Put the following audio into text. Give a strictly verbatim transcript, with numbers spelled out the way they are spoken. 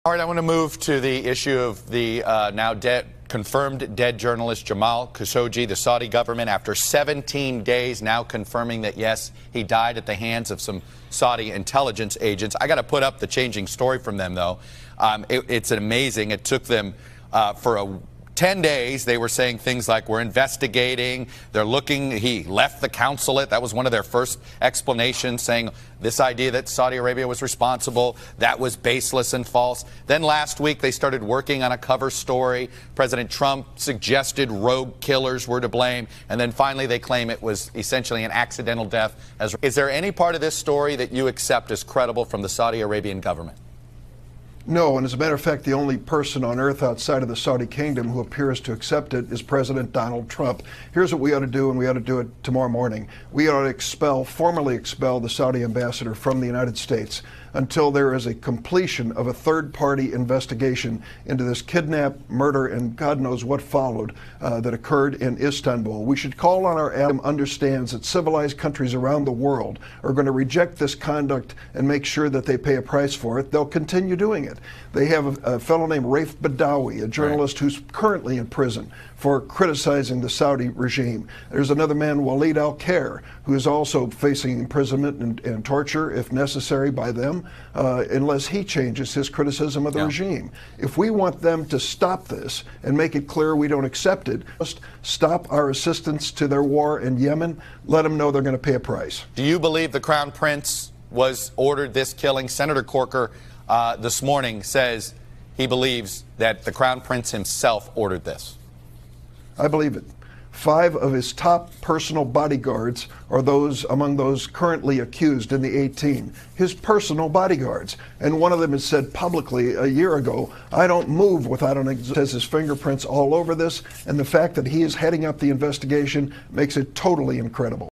All right, I want to move to the issue of the uh, now dead, confirmed dead journalist Jamal Kashoggi. The Saudi government, after seventeen days, now confirming that, yes, he died at the hands of some Saudi intelligence agents. I got to put up the changing story from them, though. Um, it, it's amazing. It took them uh, for a ten days. They were saying things like, we're investigating, they're looking, he left the consulate. That was one of their first explanations, saying this idea that Saudi Arabia was responsible, that was baseless and false. Then last week they started working on a cover story. President Trump suggested rogue killers were to blame, and then finally they claim it was essentially an accidental death. As is there any part of this story that you accept as credible from the Saudi Arabian government? No, and as a matter of fact, the only person on earth outside of the Saudi kingdom who appears to accept it is President Donald Trump. Here's what we ought to do, and we ought to do it tomorrow morning. We ought to expel, formally expel the Saudi ambassador from the United States until there is a completion of a third-party investigation into this kidnap, murder, and God knows what followed uh, that occurred in Istanbul. We should call on our ally who understands that civilized countries around the world are going to reject this conduct and make sure that they pay a price for it. They'll continue doing it. They have a, a fellow named Raif Badawi, a journalist right. who's currently in prison for criticizing the Saudi regime. There's another man, Walid al-Khair, who is also facing imprisonment and, and torture, if necessary, by them, uh, unless he changes his criticism of the yeah. regime. If we want them to stop this and make it clear we don't accept it, just stop our assistance to their war in Yemen, let them know they're going to pay a price. Do you believe the Crown Prince was ordered this killing? Senator Corker uh, this morning says he believes that the Crown Prince himself ordered this. I believe it. Five of his top personal bodyguards are those among those currently accused in the eighteen. His personal bodyguards. And one of them has said publicly a year ago, I don't move without an ex has his fingerprints all over this. And the fact that he is heading up the investigation makes it totally incredible.